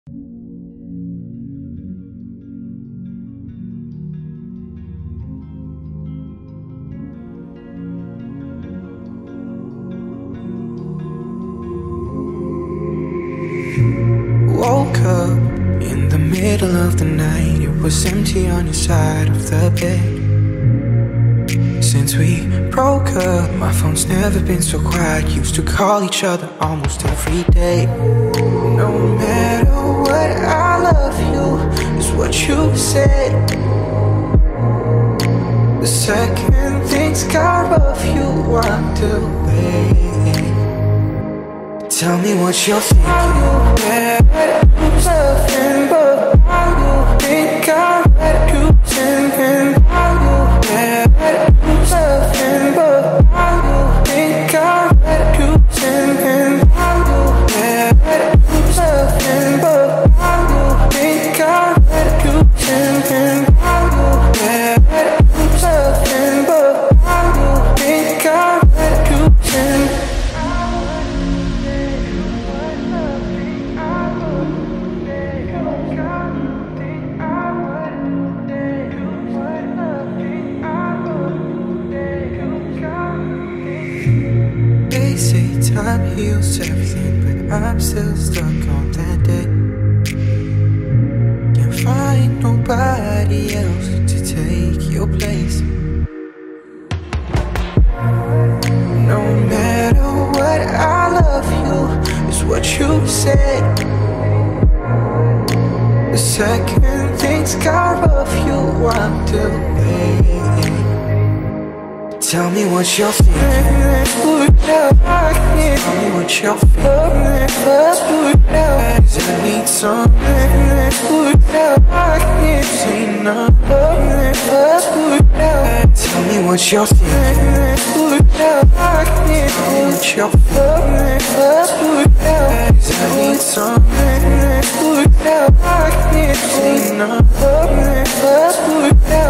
Woke up in the middle of the night. It was empty on your side of the bed. Since we broke up, my phone's never been so quiet. Used to call each other almost every day. No matter what, I love you, is what you said. The second things got rough, you walked away. Tell me what you're thinking. Nothing but how you think I read you singing. Nothing but how you think I read you singing. Nothing but how you think I read you singing. Nothing but how you think I read you singing. They say time heals everything, but I'm still stuck on that day. Can't find nobody else to take your place. No matter what, I love you, is what you said. The second things got rough, you walked away. Tell me what you're feeling. Tell me what you're feeling. 'Cause I need some. Say no. Tell me what you're feeling. Tell me what you're feeling. 'Cause I need some. Say no.